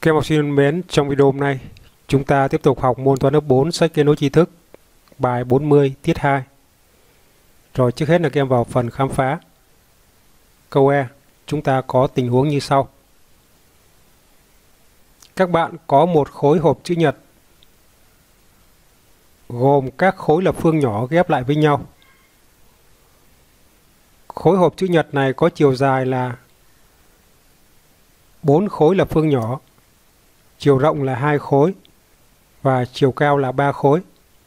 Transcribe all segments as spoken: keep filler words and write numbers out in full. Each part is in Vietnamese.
Các em học sinh thân mến, trong video hôm nay chúng ta tiếp tục học môn toán lớp bốn sách kết nối tri thức, bài bốn mươi tiết hai. Rồi trước hết là các em vào phần khám phá. Câu E, chúng ta có tình huống như sau. Các bạn có một khối hộp chữ nhật gồm các khối lập phương nhỏ ghép lại với nhau. Khối hộp chữ nhật này có chiều dài là bốn khối lập phương nhỏ, chiều rộng là hai khối và chiều cao là ba khối.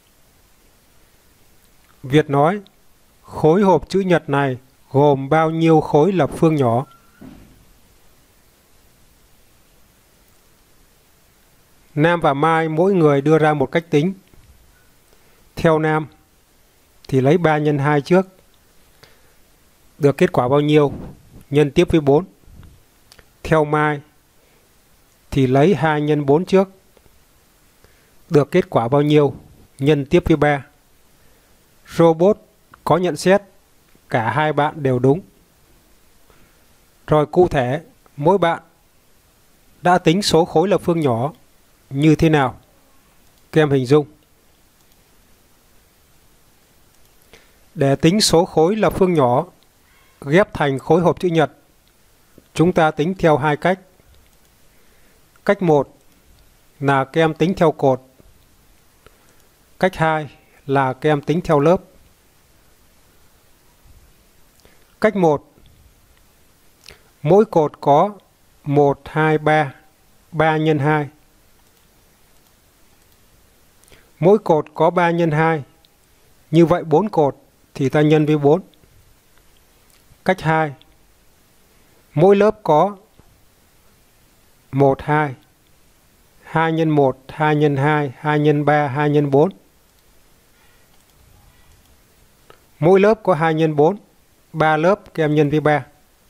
Việt nói, khối hộp chữ nhật này gồm bao nhiêu khối lập phương nhỏ? Nam và Mai mỗi người đưa ra một cách tính. Theo Nam thì lấy ba nhân hai trước. Được kết quả bao nhiêu? Nhân tiếp với bốn. Theo Mai thì lấy hai nhân bốn trước. Được kết quả bao nhiêu? Nhân tiếp với ba. Robot có nhận xét cả hai bạn đều đúng. Rồi cụ thể, mỗi bạn đã tính số khối lập phương nhỏ như thế nào? Các em hình dung. Để tính số khối lập phương nhỏ ghép thành khối hộp chữ nhật, chúng ta tính theo hai cách. Cách một là các em tính theo cột. Cách hai là các em tính theo lớp. Cách một, mỗi cột có một, hai, ba, ba nhân hai. Mỗi cột có ba nhân hai. Như vậy bốn cột thì ta nhân với bốn. Cách hai, mỗi lớp có một, hai. hai nhân một, hai nhân hai, hai nhân ba, hai nhân bốn. Mỗi lớp có hai nhân bốn, ba lớp các em nhân với ba.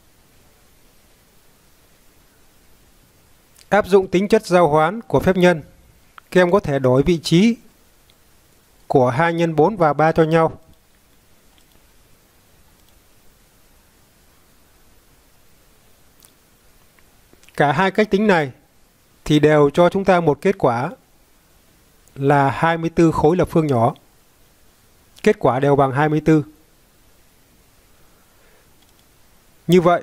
Áp dụng tính chất giao hoán của phép nhân, các em có thể đổi vị trí của hai nhân bốn và ba cho nhau. Cả hai cách tính này thì đều cho chúng ta một kết quả là hai mươi tư khối lập phương nhỏ. Kết quả đều bằng hai mươi tư. Như vậy,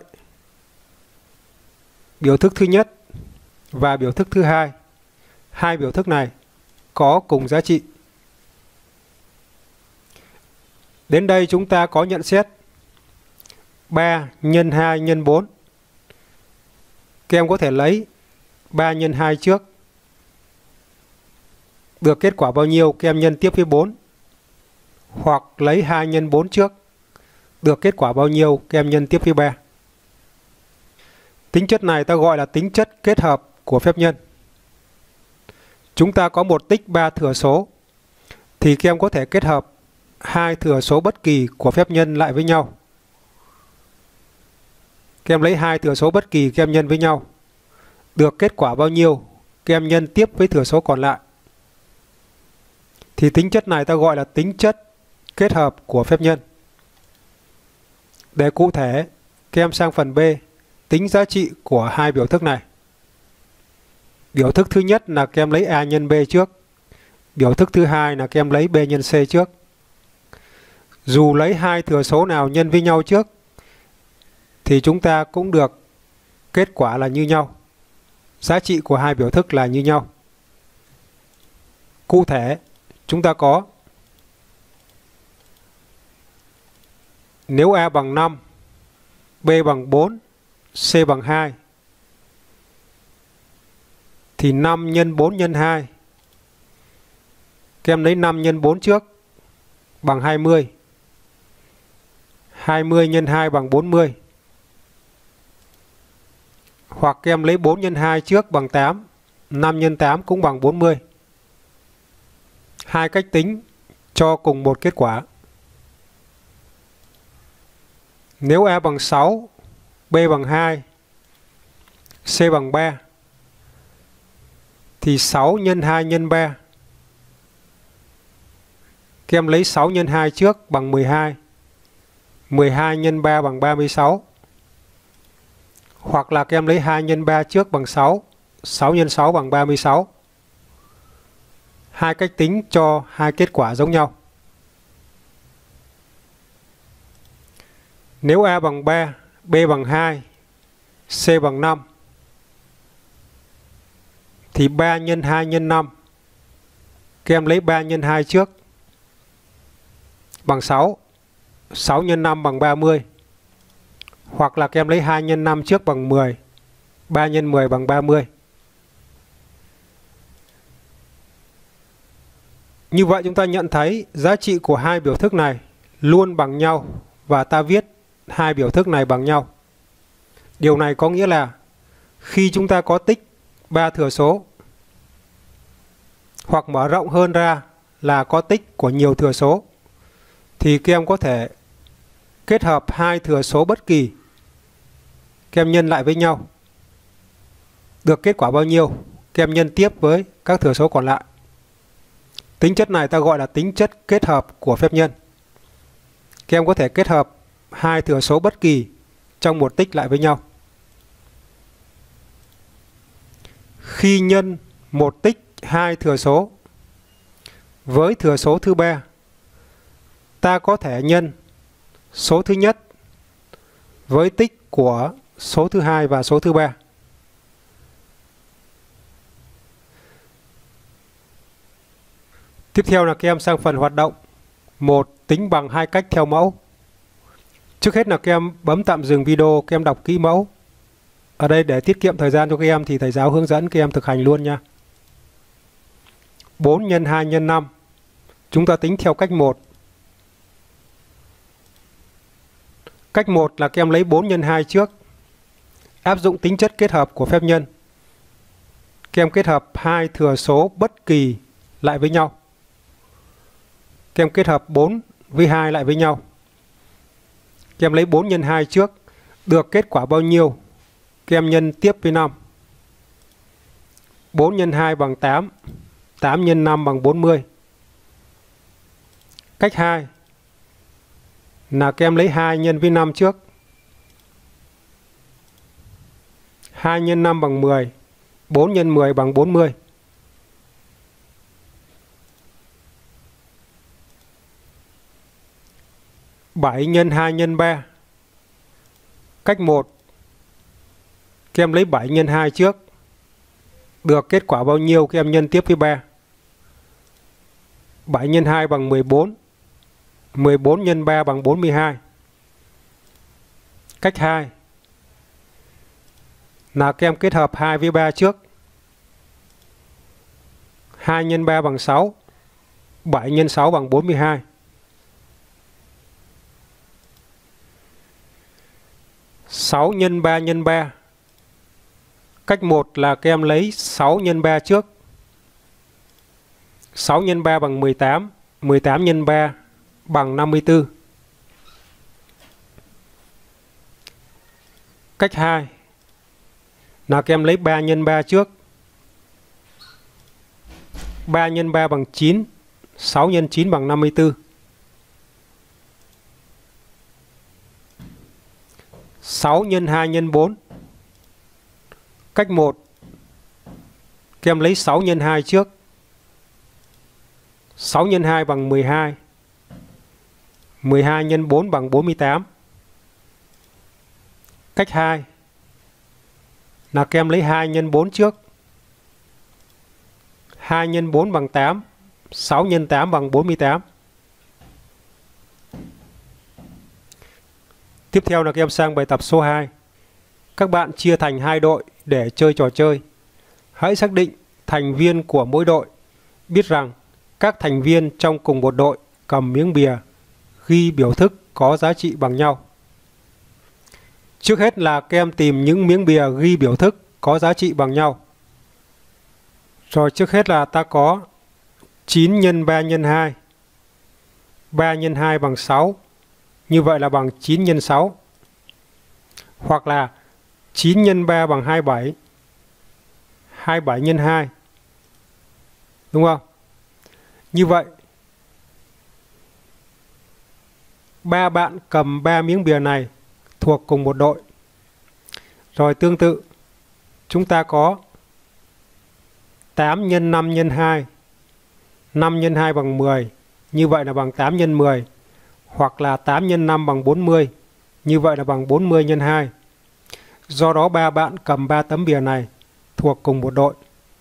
biểu thức thứ nhất và biểu thức thứ hai, hai biểu thức này có cùng giá trị. Đến đây chúng ta có nhận xét ba nhân hai nhân bốn. Các em có thể lấy ba nhân hai trước. Được kết quả bao nhiêu? Các em nhân tiếp với bốn. Hoặc lấy hai nhân bốn trước. Được kết quả bao nhiêu? Các em nhân tiếp với ba. Tính chất này ta gọi là tính chất kết hợp của phép nhân. Chúng ta có một tích ba thừa số thì các em có thể kết hợp hai thừa số bất kỳ của phép nhân lại với nhau. Các em lấy hai thừa số bất kỳ các em nhân với nhau. Được kết quả bao nhiêu? Các em nhân tiếp với thừa số còn lại. Thì tính chất này ta gọi là tính chất kết hợp của phép nhân. Để cụ thể, các em sang phần B, tính giá trị của hai biểu thức này. Biểu thức thứ nhất là các em lấy A nhân B trước. Biểu thức thứ hai là các em lấy B nhân C trước. Dù lấy hai thừa số nào nhân với nhau trước thì chúng ta cũng được kết quả là như nhau. Giá trị của hai biểu thức là như nhau. Cụ thể, chúng ta có nếu A bằng năm, B bằng bốn, C bằng hai thì năm nhân bốn nhân hai. Các em lấy năm nhân bốn trước bằng hai mươi. hai mươi nhân hai bằng bốn mươi. Hoặc các em lấy bốn nhân hai trước bằng tám. năm nhân tám cũng bằng bốn mươi. Hai cách tính cho cùng một kết quả. Nếu A bằng sáu, B bằng hai, C bằng ba thì sáu nhân hai nhân ba. Các em lấy sáu nhân hai trước bằng mười hai. mười hai nhân ba bằng ba mươi sáu. Hoặc là các em lấy hai nhân ba trước bằng sáu. sáu nhân sáu bằng ba mươi sáu. Hai cách tính cho hai kết quả giống nhau. Nếu A bằng ba, B bằng hai, C bằng năm, thì ba nhân hai nhân năm, các em lấy ba nhân hai trước, bằng sáu. sáu nhân năm bằng ba mươi. Hoặc là các em lấy hai nhân năm trước bằng mười. ba nhân mười bằng ba mươi. Như vậy chúng ta nhận thấy giá trị của hai biểu thức này luôn bằng nhau và ta viết hai biểu thức này bằng nhau. Điều này có nghĩa là khi chúng ta có tích ba thừa số, hoặc mở rộng hơn ra là có tích của nhiều thừa số, thì các em có thể kết hợp hai thừa số bất kỳ, các em nhân lại với nhau. Được kết quả bao nhiêu, các em nhân tiếp với các thừa số còn lại. Tính chất này ta gọi là tính chất kết hợp của phép nhân. Các em có thể kết hợp hai thừa số bất kỳ trong một tích lại với nhau. Khi nhân một tích hai thừa số với thừa số thứ ba, ta có thể nhân số thứ nhất với tích của số thứ hai và số thứ ba. Tiếp theo là các em sang phần hoạt động một, tính bằng hai cách theo mẫu. Trước hết là các em bấm tạm dừng video, các em đọc kỹ mẫu. Ở đây để tiết kiệm thời gian cho các em thì thầy giáo hướng dẫn các em thực hành luôn nha. bốn nhân hai nhân năm. Chúng ta tính theo cách một. Cách một là các em lấy bốn nhân hai trước. Áp dụng tính chất kết hợp của phép nhân. Các em kết hợp hai thừa số bất kỳ lại với nhau. Các em kết hợp bốn với hai lại với nhau. Các em lấy bốn nhân hai trước. Được kết quả bao nhiêu, các em nhân tiếp với năm. bốn nhân hai bằng tám. tám nhân năm bằng bốn mươi. Cách hai là các em lấy hai nhân với năm trước. hai nhân năm bằng mười. bốn nhân mười bằng bốn mươi. bảy nhân hai nhân ba. Cách một, các em lấy bảy nhân hai trước. Được kết quả bao nhiêu, các em nhân tiếp với ba. bảy nhân hai bằng mười bốn. mười bốn nhân ba bằng bốn mươi hai. Cách hai là các em kết hợp hai với ba trước. hai nhân ba bằng sáu. bảy nhân sáu bằng bốn mươi hai. sáu nhân ba nhân ba. Cách một là các em lấy sáu nhân ba trước. sáu nhân ba bằng mười tám. mười tám nhân ba bằng năm mươi tư. Cách hai là các em lấy ba nhân ba trước. ba nhân ba bằng chín. sáu nhân chín bằng năm mươi tư. sáu nhân hai nhân bốn. Cách một, các em lấy sáu nhân hai trước. sáu nhân hai bằng mười hai. mười hai nhân bốn bằng bốn mươi tám. Cách hai là các em lấy hai nhân bốn trước. hai nhân bốn bằng tám. sáu nhân tám bằng bốn mươi tám. Tiếp theo là các em sang bài tập số hai. Các bạn chia thành hai đội để chơi trò chơi. Hãy xác định thành viên của mỗi đội. Biết rằng các thành viên trong cùng một đội cầm miếng bìa ghi biểu thức có giá trị bằng nhau. Trước hết là các em tìm những miếng bìa ghi biểu thức có giá trị bằng nhau. Rồi trước hết là ta có chín nhân ba nhân hai. ba nhân hai bằng sáu. Như vậy là bằng chín nhân sáu. Hoặc là chín nhân ba bằng hai mươi bảy. hai mươi bảy nhân hai. Đúng không? Như vậy ba bạn cầm ba miếng bìa này thuộc cùng một đội. Rồi tương tự chúng ta có tám nhân năm nhân hai. năm nhân hai bằng mười, như vậy là bằng tám nhân mười. Hoặc là tám nhân năm bằng bốn mươi, như vậy là bằng bốn mươi nhân hai. Do đó ba bạn cầm ba tấm bìa này thuộc cùng một đội.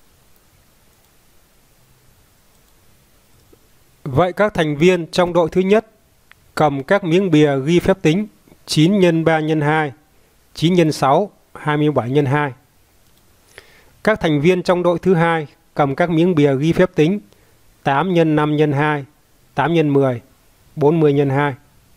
Vậy các thành viên trong đội thứ nhất cầm các miếng bìa ghi phép tính chín nhân ba nhân hai, chín nhân sáu, hai mươi bảy nhân hai. Các thành viên trong đội thứ hai cầm các miếng bìa ghi phép tính tám nhân năm nhân hai, tám nhân mười, bốn mươi nhân hai.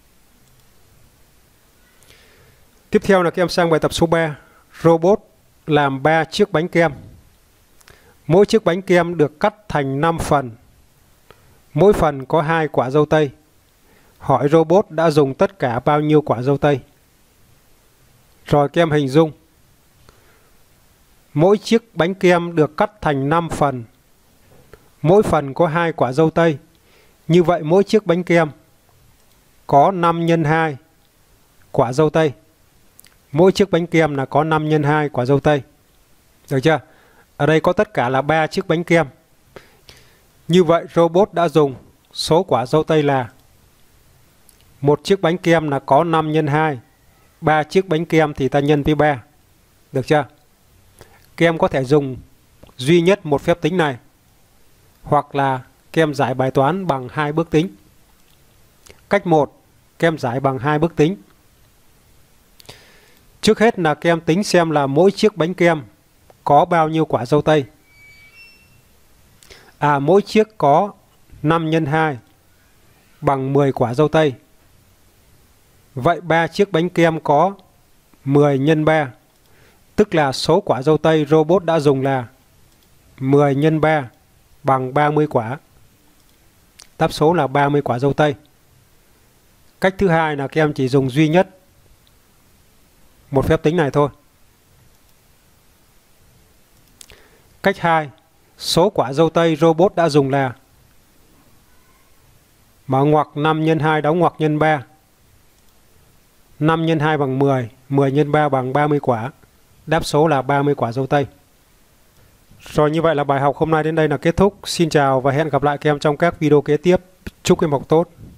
Tiếp theo là các em sang bài tập số ba. Robot làm ba chiếc bánh kem. Mỗi chiếc bánh kem được cắt thành năm phần. Mỗi phần có hai quả dâu tây. Hỏi robot đã dùng tất cả bao nhiêu quả dâu tây? Rồi các em hình dung. Mỗi chiếc bánh kem được cắt thành năm phần. Mỗi phần có hai quả dâu tây. Như vậy mỗi chiếc bánh kem có năm nhân hai quả dâu tây. Mỗi chiếc bánh kem là có năm nhân hai quả dâu tây. Được chưa? Ở đây có tất cả là ba chiếc bánh kem. Như vậy robot đã dùng số quả dâu tây là một chiếc bánh kem là có năm nhân hai. ba chiếc bánh kem thì ta nhân với ba. Được chưa? Các em có thể dùng duy nhất một phép tính này. Hoặc là các em giải bài toán bằng hai bước tính. Cách một, các em giải bằng hai bước tính. Trước hết là các em tính xem là mỗi chiếc bánh kem có bao nhiêu quả dâu tây. À, mỗi chiếc có năm nhân hai bằng mười quả dâu tây. Vậy ba chiếc bánh kem có mười nhân ba. Tức là số quả dâu tây robot đã dùng là mười nhân ba bằng ba mươi quả. Đáp số là ba mươi quả dâu tây. Cách thứ hai là các em chỉ dùng duy nhất một phép tính này thôi. Cách hai, số quả dâu tây robot đã dùng là mở ngoặc năm nhân hai đóng ngoặc nhân ba. năm nhân hai bằng mười, mười nhân ba bằng ba mươi quả. Đáp số là ba mươi quả dâu tây. Rồi, như vậy là bài học hôm nay đến đây là kết thúc. Xin chào và hẹn gặp lại các em trong các video kế tiếp. Chúc em học tốt.